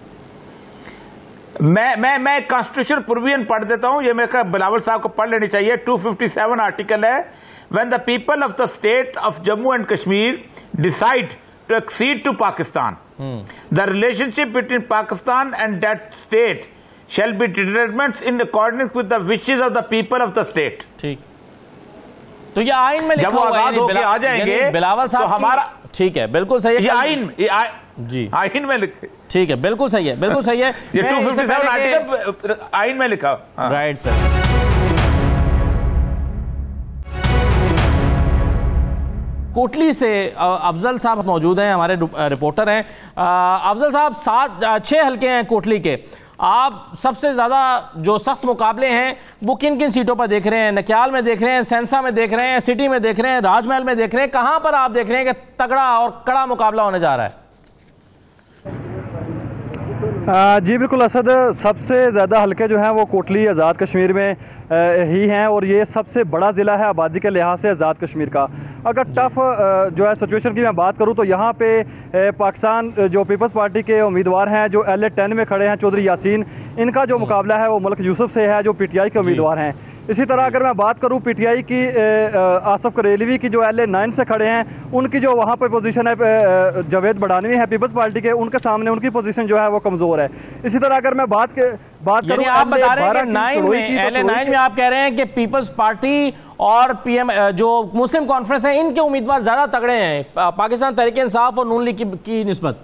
मैं कॉन्स्टिट्यूशन प्रोविजन पढ़ देता हूं, ये मेरे बिलावल साहब को पढ़ लेनी चाहिए। 257 आर्टिकल है, when the people of the state of Jammu and Kashmir decide to accede to Pakistan, the relationship between Pakistan and that state shall be determined in accordance with the wishes of the people of the state. ठीक, तो ये आइन में लिखा हुआ है, जब वो आजाद होके आ जाएंगे बिलावल साहब, तो हमारा ठीक है, बिल्कुल सही है, ये आइन जी आइन में लिखे, ठीक है, बिल्कुल सही है, बिल्कुल सही है। ये 257 आर्टिकल आइन में लिखा, राइट सर। कोटली से अफजल साहब मौजूद हैं, हमारे रिपोर्टर हैं। अफजल साहब, 6 हल्के हैं कोटली के, आप सबसे ज़्यादा जो सख्त मुकाबले हैं वो किन किन सीटों पर देख रहे हैं? नक्याल में देख रहे हैं, सेंसा में देख रहे हैं, सिटी में देख रहे हैं, राजमहल में देख रहे हैं, कहाँ पर आप देख रहे हैं कि तगड़ा और कड़ा मुकाबला होने जा रहा है? जी बिल्कुल असद, सबसे ज़्यादा हल्के जो हैं वो कोटली आज़ाद कश्मीर में ही हैं और ये सबसे बड़ा ज़िला है आबादी के लिहाज से आज़ाद कश्मीर का। अगर टफ जो है सिचुएशन की मैं बात करूँ तो यहाँ पे पाकिस्तान जो पीपल्स पार्टी के उम्मीदवार हैं जो LA-10 में खड़े हैं चौधरी यासीन, इनका जो मुकाबला है वो मुल्क यूसुफ से है जो PTI के उम्मीदवार हैं। इसी तरह अगर मैं बात करूं PTI की आसफ करेलवी की जो LA-9 से खड़े हैं, उनकी जो वहाँ पर पोजीशन है जावेद बड़ानवी है पीपल्स पार्टी के, उनके सामने उनकी पोजीशन जो है वो कमज़ोर है। इसी तरह अगर मैं बात करूं आप बता रहे हैं LA-9 में आप कह रहे हैं कि पीपल्स पार्टी और PM जो मुस्लिम कॉन्फ्रेंस है इनके उम्मीदवार ज़्यादा तगड़े हैं पाकिस्तान तहरीक इंसाफ और नून लीग की निस्बत।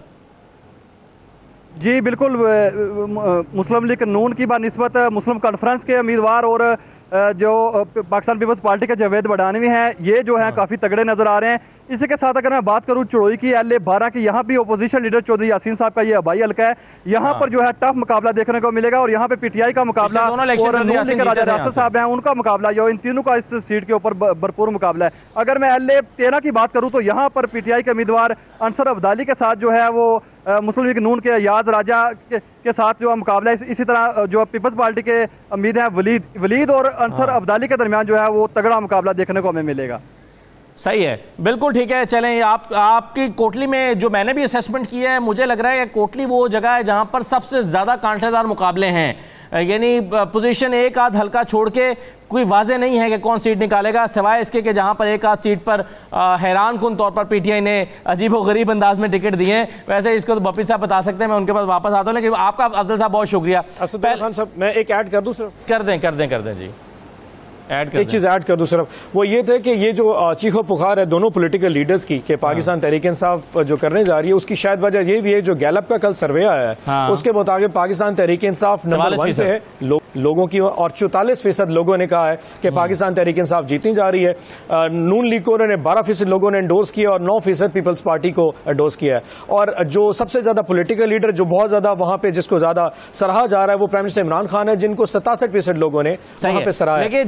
जी बिल्कुल, मुस्लिम लीग नून की बानिस्बत मुस्लिम कॉन्फ्रेंस के उम्मीदवार और जो पाकिस्तान पीपल्स पार्टी के जावेद बड़ानवी हैं ये जो है काफ़ी तगड़े नजर आ रहे हैं। इसी के साथ अगर मैं बात करूं चड़ोई की LA-12 की, यहाँ भी अपोजिशन लीडर चौधरी यासीन साहब का ये आबाई हल्का है, यहाँ पर जो है टफ मुकाबला देखने को मिलेगा और यहाँ पे PTI का मुकाबला और राजा रासद साहब हैं उनका मुकाबला, जो इन तीनों का इस सीट के ऊपर भरपूर मुकाबला है। अगर मैं LA-13 की बात करूँ तो यहाँ पर PTI के उम्मीदवार अंसर अब्दाली के साथ जो है वो मुस्लिम लीग नून के याज राजा के साथ जो मुकाबला है। इसी तरह जो पीपल्स पार्टी के उम्मीद हैं वलीद और अंसर अब्दाली के दरमियान जो है वो तगड़ा मुकाबला देखने को हमें मिलेगा। सही है, बिल्कुल ठीक है। चलें, आपकी कोटली में जो मैंने भी असेसमेंट किया है, मुझे लग रहा है कि कोटली वो जगह है जहां पर सबसे ज़्यादा कांटेदार मुकाबले हैं, यानी पोजीशन एक आध हल्का छोड़ के कोई वाजे नहीं है कि कौन सीट निकालेगा, सिवाय इसके कि जहां पर एक आध सीट पर हैरान कुन तौर पर PTI ने अजीब व गरीब अंदाज में टिकट दिए हैं। वैसे इसको तो बपी साहब बता सकते हैं, मैं उनके पास वापस आता हूँ, लेकिन आपका अफजल साहब बहुत शुक्रिया। खान साहब मैं एक ऐड कर दूँ सर? कर दें जी, एक चीज़ ऐड कर दूं सिर्फ, वो ये थे कि ये जो चीखो पुकार है दोनों पॉलिटिकल लीडर्स की कि पाकिस्तान तहरीक इंसाफ जो करने जा रही है, उसकी शायद वजह ये भी है जो गैलप का कल सर्वे आया है उसके मुताबिक पाकिस्तान तहरीक इंसाफ नंबर 1 पे है लोगों की, और 44% लोगों ने कहा है कि पाकिस्तान तहरीक इंसाफ जीतनी जा रही है। नून लीग को उन्होंने 12% लोगों ने एंडोर्स किया और 9% पीपल्स पार्टी को एंडोर्स किया है। और जो सबसे ज्यादा पॉलिटिकल लीडर जो बहुत ज्यादा वहां पे जिसको ज्यादा सराहा जा रहा है वो प्राइम मिनिस्टर इमरान खान है, जिनको 67% लोगों ने वहां पे सराहा है।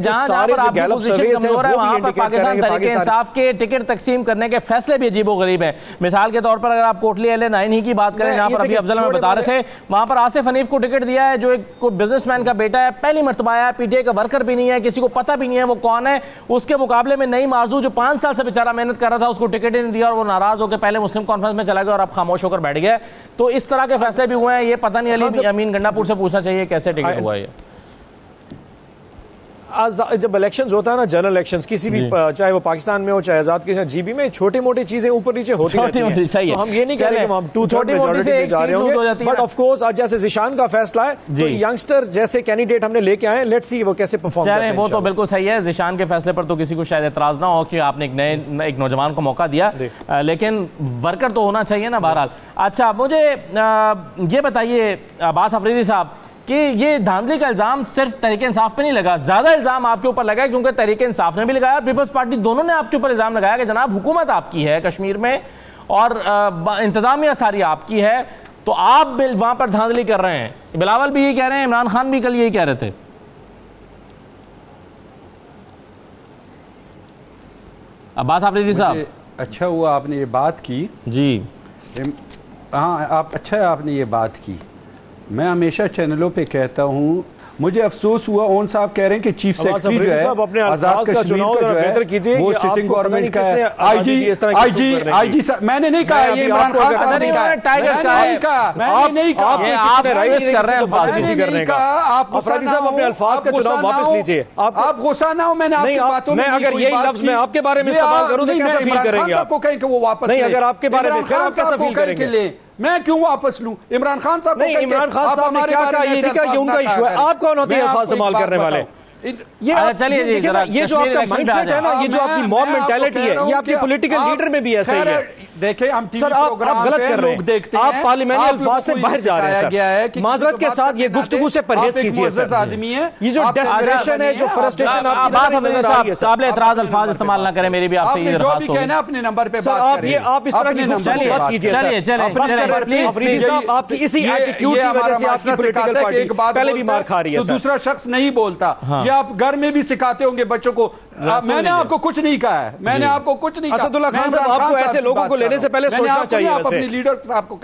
पाकिस्तान तहरीक इंसाफ के टिकट तकसीम करने के फैसले भी अजीबोगरीब है। मिसाल के तौर पर अगर आप कोटली LA-9 ही की बात करें, जहां पर अभी अफजल में बता रहे थे, वहां पर आसिफ हनीफ को टिकट दिया है जो एक बिजनेसमैन का बेटा है, पहली मर्तबा आया, PTI का वर्कर भी नहीं है, किसी को पता भी नहीं है वो कौन है। उसके मुकाबले में नई मार्जू जो 5 साल से बेचारा मेहनत कर रहा था, उसको टिकट ही नहीं दिया और वो नाराज होकर पहले मुस्लिम कॉन्फ्रेंस में चला गया और अब खामोश होकर बैठ गया। तो इस तरह के फैसले भी हुए हैं। ये पता नहीं अली अमीन गंडापुर से पूछना चाहिए कैसे टिकट हुआ है। जब इलेक्शंस होता है ना, जनरल इलेक्शंस किसी भी, चाहे वो पाकिस्तान में हो चाहे आजाद के GB में, छोटी मोटी चीजें ऊपर नीचे होती रहती हैं। तो हम ये नहीं कह रहे कि हम 2/3 मेजॉरिटी में जा रहे होंगे, बट ऑफ कोर्स आज जैसे ज़िशान का फैसला है तो यंगस्टर जैसे कैंडिडेट हमने लेके आए, लेट्स सी वो कैसे परफॉर्म करते हैं। वो तो बिल्कुल सही है, ज़िशान के फैसले पर तो किसी को शायद एतराज ना हो कि आपने एक नौजवान को मौका दिया, लेकिन वर्कर तो होना चाहिए ना बहरहाल। अच्छा, मुझे ये बताइए अब्बास अफरीदी साहब कि ये धांधली का इल्ज़ाम सिर्फ तहरीक इंसाफ पे नहीं लगा, ज़्यादा इल्ज़ाम आपके ऊपर लगा है, क्योंकि तहरीक इंसाफ ने भी लगाया, पीपल्स पार्टी दोनों ने आपके ऊपर इल्ज़ाम लगाया कि जनाब हुकूमत आपकी है कश्मीर में और इंतज़ामिया सारी आपकी है, तो आप वहाँ पर धांधली कर रहे हैं। बिलावल भी यही कह रहे हैं, इमरान खान भी कल यही कह रहे थे। अब्बास अफरीदी साहब, अच्छा हुआ आपने ये बात की जी। हाँ, आप अच्छा है आपने ये बात की। मैं हमेशा चैनलों पे कहता हूँ, मुझे अफसोस हुआ ओन साहब कह रहे हैं कि चीफ सेक्रेटरी जो है आजाद कश्मीर का जो है वो सिटिंग गवर्नमेंट का है। आईजी मैंने नहीं कहा, ये इमरान खान साहब ने कहा, मैंने नहीं कहा, आप अपने अल्फाज का चुनाव वापस लीजिए। आप गुस्सा ना हो, मैंने आपकी बातों में अगर यही लफ्ज मैं आपके बारे में इस्तेमाल करूं तो कैसे फील करेंगे? आपको कहें कि वो वापस नहीं, अगर आपके बारे में फिर आप कैसे फील करेंगे? मैं क्यों वापस लूं? इमरान खान साहब नहीं, इमरान खान साहब ने क्या कहा, ये नहीं कहा ये उनका इशू है। आप कौन होते हैं अल्फाज इस्तेमाल करने वाले? ये चलिए ये जो आपका माइंडसेट है ना, ये जो आपकी मॉब मेंटालिटी है, ये आपके पॉलिटिकल लीडर में भी ऐसे ही है। देखिए हम सर आप गलत कर रहे हैं, आप पार्लियामेंट अल्फाज से बाहर जा रहे हैं सर। माजरत के साथ ये गुफ्तगू से परहेज कीजिए सर। आदमी है ये जो डेस्परेशन है, जो फ्रस्ट्रेशन काबिल एतराज अल्फाज इस्तेमाल ना करें, मेरी भी आपसे ये दरख्वास्त होगी। अपने नंबर पे आप इस तरह की गुफ्तगू मत कीजिए सर। अफरीदी साहब आपकी इसी एटीट्यूड की वजह से आपकी पॉलिटिकल पार्टी पहले भी मार खा रही है, तो दूसरा शख्स नहीं बोलता। ये आप घर में भी सिखाते होंगे बच्चों को। मैंने आपको कुछ नहीं कहा है, मैंने आपको कुछ नहीं कहा। असदुल्ला खान साहब, आपको ऐसे लोगों को लेने से पहले सोचना चाहिए। आप अपने लीडर साहब को कहें,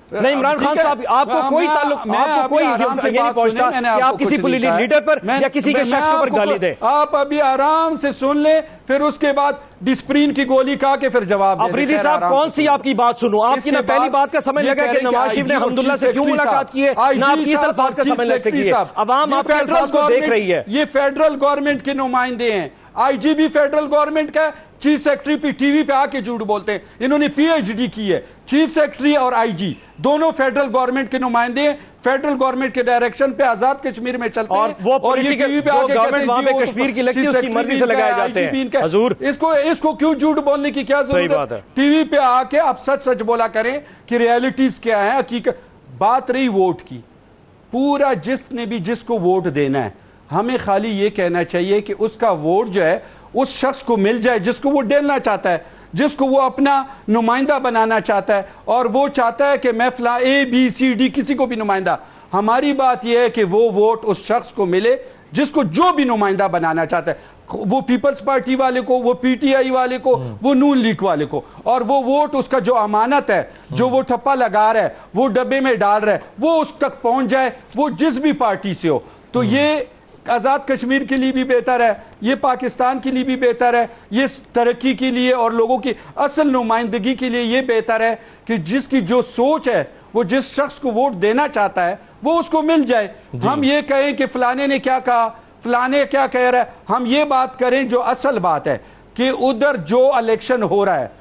नहीं, इमरान खान साहब, आपको कोई ताल्लुक, आपको कोई ये नहीं पहुंचता कि आप किसी पॉलिटिकल लीडर पर या किसी के शख्स के ऊपर गाली दें। आप अभी आराम से सुन ले, फिर उसके बाद डिस्प्रिन की गोली खा के फिर जवाब दे। अफरीदी साहब, कौन सी आपकी बात सुनूं? आपकी ना पहली बात का समझ लगा कि नवाज शरीफ ने हम्दुल्ला से क्यों मुलाकात की है, ना आपकी इस अल्फाज का समझ लग सकी है। अवाम आपके अल्फाज को देख रही है। ये फेडरल गवर्नमेंट के नुमाइंदे हैं। आईजीबी फेडरल गवर्नमेंट का, चीफ सेक्रेटरी टीवी पे आके झूठ बोलते हैं। इन्होंने पीएचडी की है। चीफ सेक्रेटरी और आईजी दोनों फेडरल गवर्नमेंट के नुमाइंदे हैं। फेडरल गवर्नमेंट के डायरेक्शन पे आजाद कश्मीर में चलते हैं और ये टीवी पे आके कहते हैं वहां पे कश्मीर की लगती है, उसकी मर्जी से लगाए जाते हैं। हुजूर, इसको क्यों झूठ बोलने की क्या जरूरत है? टीवी पे आके आप सच सच बोला करें कि रियलिटीज क्या है, हकीकत। बात रही वोट की, पूरा जिसने भी जिसको वोट देना है, हमें खाली ये कहना चाहिए कि उसका वोट जो है उस शख्स को मिल जाए जिसको वो देना चाहता है, जिसको वो अपना नुमाइंदा बनाना चाहता है, और वो चाहता है कि मैं फला ABCD किसी को भी नुमाइंदा। हमारी बात यह है कि वो वोट उस शख्स को मिले जिसको जो भी नुमाइंदा बनाना चाहता है, वो पीपल्स पार्टी वाले को, वो PTI वाले को, वो नून लीग वाले को। और वो वोट उसका जो अमानत है, जो वो ठप्पा लगा रहा है, वो डब्बे में डाल रहा है, वो उस तक पहुंच जाए, वो जिस भी पार्टी से हो। तो ये आज़ाद कश्मीर के लिए भी बेहतर है, ये पाकिस्तान के लिए भी बेहतर है, ये तरक्की के लिए और लोगों की असल नुमाइंदगी के लिए ये बेहतर है कि जिसकी जो सोच है, वो जिस शख्स को वोट देना चाहता है, वो उसको मिल जाए। हम ये कहें कि फलाने ने क्या कहा, फलाने क्या कह रहा है, हम ये बात करें जो असल बात है कि उधर जो इलेक्शन हो रहा है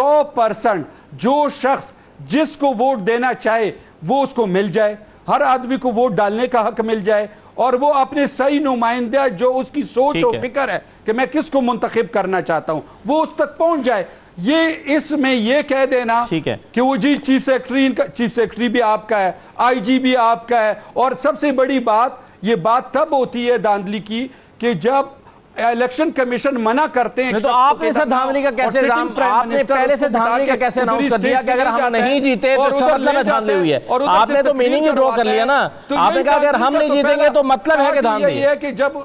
100% जो शख्स जिसको वोट देना चाहे वो उसको मिल जाए, हर आदमी को वोट डालने का हक मिल जाए, और वो अपने सही नुमाइंदा जो उसकी सोच और फिक्र है कि मैं किसको मुंतखब करना चाहता हूं, वो उस तक पहुंच जाए। ये इसमें ये कह देना कि वो जी चीफ सेक्रेटरी भी आपका है, आईजी भी आपका है। और सबसे बड़ी बात, ये बात तब होती है धांधली की कि जब इलेक्शन कमीशन मना करते हैं। तो आपने सर धांधली का कैसे, आपने पहले से धांधली का कैसे अनाउंस कर दिया कि अगर हम नहीं जीते तो इसका मतलब है धांधली हुई है? आपने तो मीनिंग ही ड्रॉ कर लिया ना। आपने कहा अगर हम नहीं जीतेंगे तो मतलब है कि धांधली है। कि जब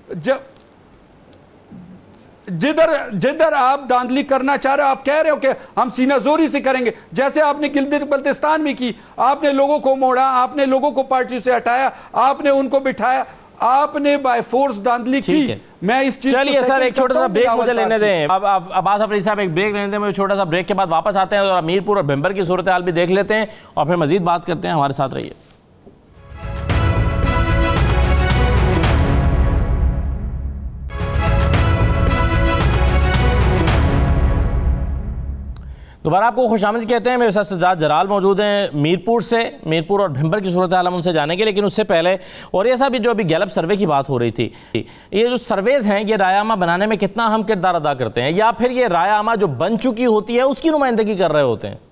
जिधर आप धांधली करना चाह रहे हो, आप कह रहे हो कि हम सीना जोरी से करेंगे, जैसे आपने गिलगित बल्तिस्तान में की। आपने लोगों को मोड़ा, आपने लोगों को पार्टी से हटाया, आपने उनको बिठाया, आपने बाय फोर्स धांधली की। मैं इस चीज, चलिए सर एक छोटा सा ब्रेक मुझे लेने दें। अब अब्बास अफरीदी साहब एक ब्रेक लेने दें मुझे, छोटा सा ब्रेक के बाद वापस आते हैं और मीरपुर और भिंबर की सूरत हाल भी देख लेते हैं और फिर मजीद बात करते हैं। हमारे साथ रहिए। दोबारा आपको खुशामद कहते हैं। मेरे साथ सज्जाद जराल मौजूद हैं मीरपुर से, मीरपुर और भिंबर की सूरत हाल हम उनसे जानेंगे। लेकिन उससे पहले और ये सब जो अभी गैलप सर्वे की बात हो रही थी, ये जो सर्वेज हैं ये रायनामा बनाने में कितना अहम किरदार अदा करते हैं, या फिर ये रायनामा जो बन चुकी होती है उसकी नुमाइंदगी कर रहे होते हैं?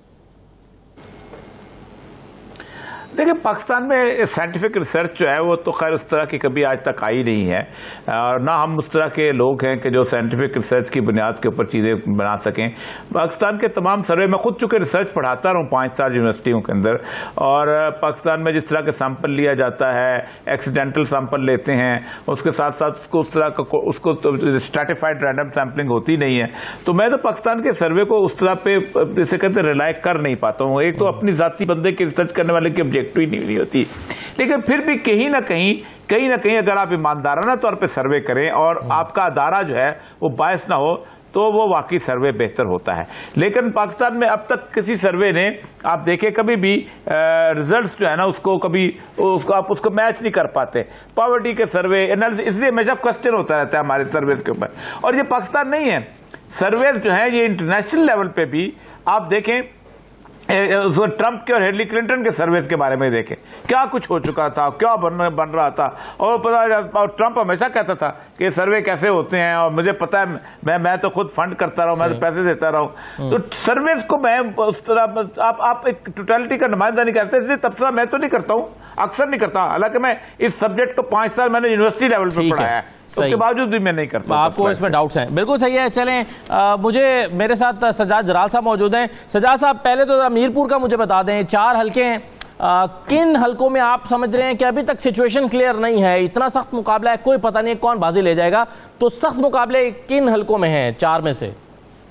देखिए, पाकिस्तान में साइंटिफिक रिसर्च जो है वो तो खैर उस तरह की कभी आज तक आई नहीं है, और ना हम उस तरह के लोग हैं कि जो साइंटिफिक रिसर्च की बुनियाद के ऊपर चीज़ें बना सकें। पाकिस्तान के तमाम सर्वे, मैं खुद चूँकि रिसर्च पढ़ाता रहा हूँ 5 साल यूनिवर्सिटियों के अंदर, और पाकिस्तान में जिस तरह के सैंपल लिया जाता है, एक्सीडेंटल सैंपल लेते हैं, उसके साथ साथ उसको उस तरह का उसको स्ट्रैटिफाइड रैंडम सैम्पलिंग होती नहीं है। तो मैं तो पाकिस्तान के सर्वे को उस तरह पे जैसे कहते रिलाई कर नहीं पाता हूँ। एक तो अपनी जाती बंदे की रिसर्च करने वाले की ऑब्जेक्ट नहीं होती, लेकिन फिर भी कहीं ना कहीं अगर आप ईमानदाराना तौर पे सर्वे करें और आपका अदारा जो है वो बायस ना हो तो वो वाकई सर्वे बेहतर होता है। लेकिन पाकिस्तान में अब तक किसी सर्वे ने, आप देखें, कभी भी रिजल्ट्स जो है ना उसको कभी आप उसको मैच नहीं कर पाते। पॉवर्टी के सर्वे एनालिसिस, इसलिए हमेशा क्वेश्चन होता रहता है हमारे सर्वेज के ऊपर। और ये पाकिस्तान नहीं है, सर्वेज जो है ये इंटरनेशनल लेवल पे भी आप देखें, ट्रंप के और हिलरी क्लिंटन के सर्वेस के बारे में देखें क्या कुछ हो चुका था, क्या बन रहा था। और पता, ट्रंप हमेशा कहता था कि सर्वे कैसे होते हैं, और मुझे पता है मैं तो खुद फंड करता रहा हूं, मैं तो पैसे देता रहा हूं। तो सर्वेस को मैं उस तरह आप एक टोटलिटी का नुमाइंदा नहीं करते, इसलिए तबसरा मैं तो नहीं करता हूं, अक्सर नहीं करता। हालांकि मैं इस सब्जेक्ट को 5 साल मैंने यूनिवर्सिटी लेवल पर पढ़ाया है, उसके बावजूद भी मैं नहीं करता। आपको इसमें डाउट्स हैं, बिल्कुल सही है। चलें, मुझे मेरे साथ सज्जाद जराल साहब मौजूद हैं। सज्जाद साहब, पहले तो मीरपुर का मुझे बता दें, 4 हल्के हैं, किन हल्कों में आप समझ रहे हैं कि अभी तक सिचुएशन क्लियर नहीं है, इतना सख्त मुकाबला है, कोई पता नहीं कौन बाजी ले जाएगा, तो सख्त मुकाबले किन हल्कों में हैं 4 में से?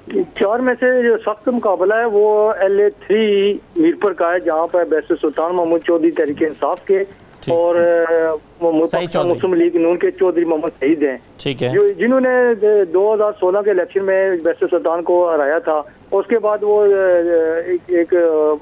4 में से जो सख्त मुकाबला है वो LA3 मीरपुर का है, जहाँ पर बैरिस्टर सुल्तान महमूद चौधरी तहरीक इंसाफ के और मुस्लिम लीग नून के चौधरी मोहम्मद सईद हैं। ठीक है, जो जिन्होंने 2016 के इलेक्शन में बैरिस्टर सुल्तान को हराया था। उसके बाद वो एक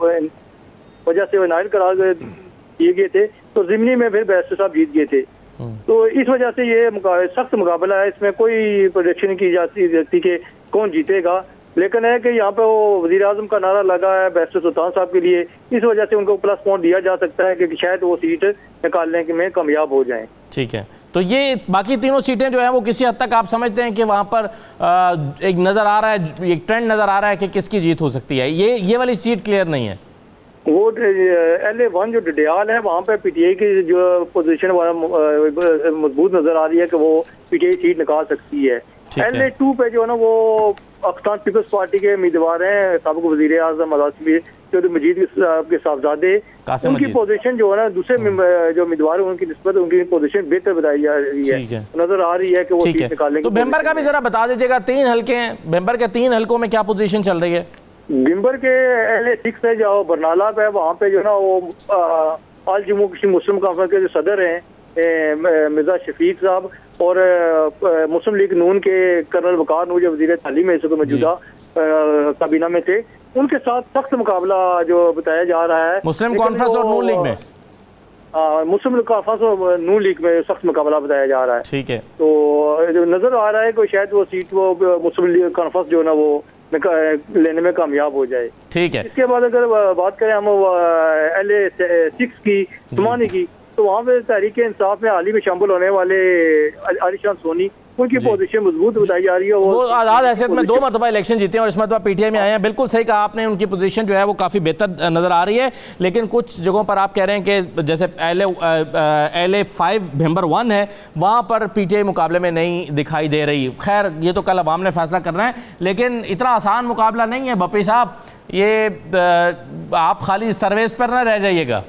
वजह से नाइल करार दिए गए थे, तो जिमनी में फिर बैरिस्टर साहब जीत गए थे। तो इस वजह से ये सख्त मुकाबला है, इसमें कोई प्रोडिक्शन की जाती कि कौन जीतेगा। लेकिन है कि यहाँ पे वो वज़ीर आज़म का नारा लगा है बैरिस्टर सुल्तान साहब के लिए, इस वजह से उनको प्लस पॉइंट दिया जा सकता है कि शायद वो सीट निकालने में कामयाब हो जाएं। ठीक है, तो ये बाकी तीनों सीटें जो है वो किसी हद तक आप समझते हैं कि वहाँ पर एक नज़र आ रहा है, एक ट्रेंड नज़र आ रहा है कि किसकी जीत हो सकती है? ये वाली सीट क्लियर नहीं है। वो LA1 जो डडियाल है वहाँ पे PTI की जो पोजीशन मजबूत नजर आ रही है कि वो PTI सीट निकाल सकती है। LA2 पे जो है ना वो पाकिस्तान पीपल्स पार्टी के उम्मीदवार हैं, साबिक वज़ीर आज़म चौधरी मजीद के साहबजादे, उनकी पोजीशन जो है ना दूसरे जो उम्मीदवार हैं उनकी निस्बत उनकी पोजीशन बेहतर बताई जा रही है, नजर आ रही है कि वो सीट निकालेंगे। तो बेम्बर का भी जरा बता दीजिएगा, 3 हल्के हैं, बेम्बर के 3 हल्कों में क्या पोजीशन चल रही है? बिम्बर के LA6 है जो बरनाला पे है, वहाँ पे जो ना वो all Jammu Kashmir Muslim conference के जो सदर हैं मिर्जा शफीक साहब और मुस्लिम लीग नून के कर्नल वकार नूर जो वजीर तालीम है इस वक्त मौजूदा काबीना में थे, उनके साथ सख्त मुकाबला जो बताया जा रहा है। मुस्लिम कॉन्फ्रेंस और नून लीग में मुस्लिम कॉन्फ्रेंस और नून लीग में सख्त मुकाबला बताया जा रहा है। ठीक है, तो जो नजर आ रहा है कि शायद वो सीट वो मुस्लिम लीग कॉन्फ्रेंस जो है ना वो लेने में कामयाब हो जाए। ठीक है, इसके बाद अगर बात करें हम LA6 की सुमानी की, तो वहाँ पे तहरीक इंसाफ में हाल ही में शामिल होने वाले आलिशान सोनी, उनकी पोजीशन मजबूत बताई जा रही है। वो आज़ाद हैसियत में 2 मरतबा इलेक्शन जीते हैं और इस मरतबा PTI में आए हैं। बिल्कुल सही कहा आपने, उनकी पोजीशन जो है वो काफ़ी बेहतर नज़र आ रही है, लेकिन कुछ जगहों पर आप कह रहे हैं कि जैसे LA5 भेम्बर 1 है, वहाँ पर PTI मुकाबले में नहीं दिखाई दे रही। खैर ये तो कल अवाम ने फैसला करना है, लेकिन इतना आसान मुकाबला नहीं है बपी साहब, ये आप खाली सर्वेस पर ना रह जाइएगा।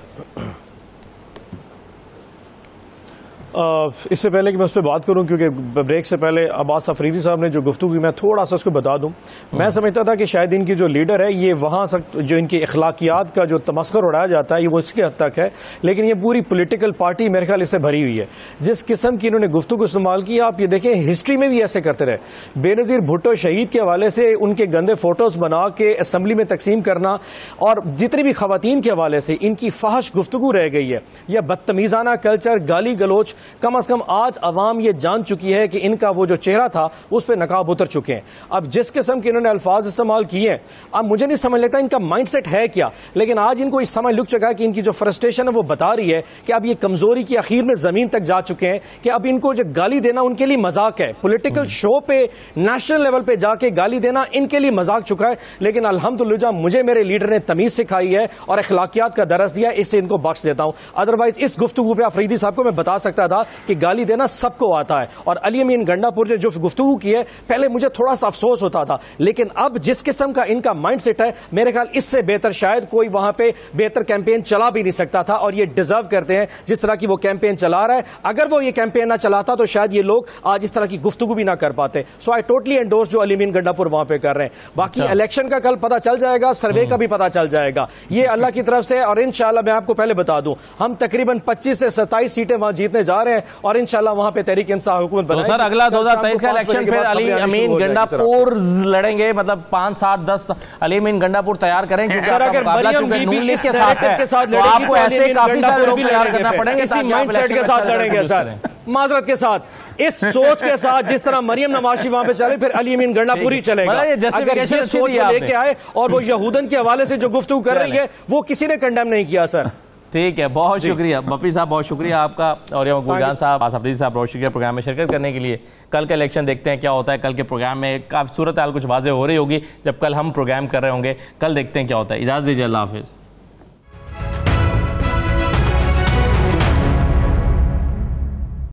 इससे पहले कि मैं उस पर बात करूं, क्योंकि ब्रेक से पहले अब्बास अफरीदी साहब ने जो गुफ्तगू की मैं थोड़ा सा उसको बता दूं। मैं समझता था कि शायद इनकी जो लीडर है ये वहाँ जो इनकी अखलाकियात का जो तमस्खर उड़ाया जाता है ये वो इसके हद तक है, लेकिन ये पूरी पॉलिटिकल पार्टी मेरे ख्याल इससे भरी हुई है। जिस किस्म की इन्होंने गुफ्तगू इस्तेमाल की, आप ये देखें हिस्ट्री में भी ऐसे करते रहे। बेनज़ीर भुट्टो शहीद के हवाले से उनके गंदे फोटोज़ बना के असम्बली में तकसीम करना, और जितनी भी खवातीन के हवाले से इनकी फहश गुफ्तगू रह गई है, यह बदतमीज़ाना कल्चर, गाली गलोच, कम से कम आज अवाम ये जान चुकी है कि इनका वो जो चेहरा था उस पर नकाब उतर चुके हैं। अब जिस किस्म के इन्होंने अल्फाज इस्तेमाल किए हैं, अब मुझे नहीं समझ लेता इनका माइंडसेट है क्या, लेकिन आज इनको इस समय लुक चुका है कि इनकी जो फ्रस्ट्रेशन है वो बता रही है कि अब ये कमजोरी की आखिर में जमीन तक जा चुके हैं कि अब इनको जो गाली देना उनके लिए मजाक है। पॉलिटिकल शो पे नेशनल लेवल पे जाके गाली देना इनके लिए मजाक चुका है, लेकिन अल्हम्दुलिल्लाह मुझे मेरे लीडर ने तमीज सिखाई है और अखलाकियात का दरस दिया, इससे इनको बख्श देता हूं। अदरवाइज इस गुफ्तगू पे अफरीदी साहब को मैं बता सकता था कि गाली देना सबको आता है, और अली अमीन गंडापुर ने जो गुफ्तगू की है पहले मुझे थोड़ा सा अफसोस होता था, लेकिन अब जिस किस्म का इनका माइंडसेट है मेरे ख्याल इससे बेहतर शायद कोई वहां पे बेहतर कैंपेन चला भी नहीं सकता था, और ये डिजर्व करते हैं जिस तरह की वो कैंपेन चला रहा है। अगर वो ये कैंपेन ना चलाता तो शायद ये लोग आज इस तरह की गुफ्तगू भी ना कर पाते। सो आई टोटली एंडोर्स जो अली अमीन गंडापुर वहां पे कर रहे हैं। बाकी इलेक्शन का कल पता चल जाएगा, सर्वे का भी पता चल जाएगा, ये अल्लाह की तरफ से। और इंशाल्लाह मैं आपको पहले बता दूं, हम तकरीबन 25 से 27 सीटें वहां जीतने जा रहे हैं, और इंशाल्लाह वहां पे तहरीक इंसाफ हुकूमत बनाएगी। तो सर अगला 2023 का इलेक्शन फिर अली अमीन गंडापुर लड़ेंगे, मतलब 5, 7, 10 अली अमीन गंडापुर तैयार करें, क्योंकि अगर मरियम बीबी इस नैरेटिव के साथ तो आपको ऐसे काफी सारे लोग तैयार करना पड़ेंगे, इसी माइंडसेट के साथ लड़ेंगे सर, माजरत के साथ, इस सोच के साथ जिस तरह मरियम नवाशी वहां पे चले फिर अली अमीन गंडापुर ही चलेगा। अगर ये सोच लेके आए और वो यहूदन के हवाले से जो गुफ्तगू कर रही है वो किसी ने कंडेम नहीं किया सर। ठीक है, बहुत शुक्रिया बपी साहब, बहुत शुक्रिया आपका, और गुलजान साहब, अफरीदी साहब, बहुत शुक्रिया प्रोग्राम में शिरकत करने के लिए। कल का इलेक्शन देखते हैं क्या होता है। कल के प्रोग्राम में काफ़ी सूरत हाल कुछ वाज़ेह हो रही होगी जब कल हम प्रोग्राम कर रहे होंगे। कल देखते हैं क्या होता है। इजाज़त दीजिए, अल्लाह हाफिज़।